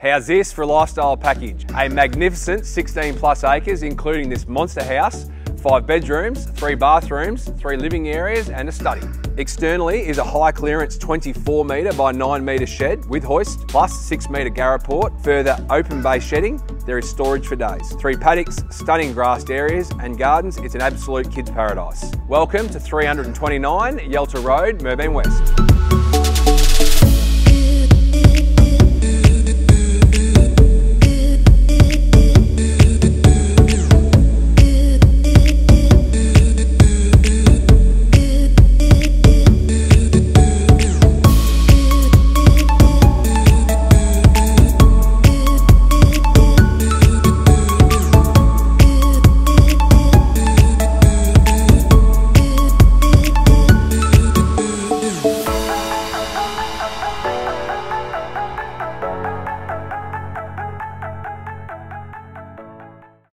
How's this for a lifestyle package? A magnificent 16 plus acres, including this monster house, 5 bedrooms, 3 bathrooms, 3 living areas and a study. Externally is a high clearance 24 metre by 9 metre shed with hoist plus 6 metre garreport. Further open bay shedding, there is storage for days. 3 paddocks, stunning grassed areas and gardens. It's an absolute kids paradise. Welcome to 329 Yelta Road, Merbein West.